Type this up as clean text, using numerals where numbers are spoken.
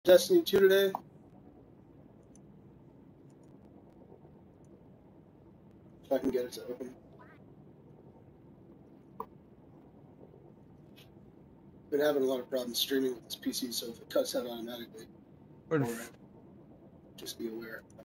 Destiny 2 today. If I can get it to open. Been having a lot of problems streaming with this PC, so if it cuts out automatically, Or just be aware.